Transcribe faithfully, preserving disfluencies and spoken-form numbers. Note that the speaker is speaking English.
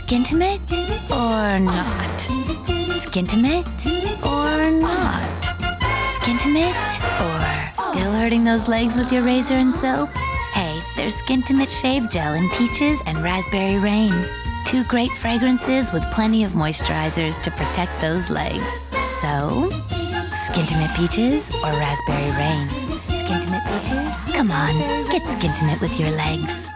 Skintimate or not? Skintimate or not? Skintimate or still hurting those legs with your razor and soap? Hey, there's Skintimate Shave Gel in Peaches and Raspberry Rain. Two great fragrances with plenty of moisturizers to protect those legs. So, Skintimate Peaches or Raspberry Rain? Skintimate Peaches? Come on, get Skintimate with your legs.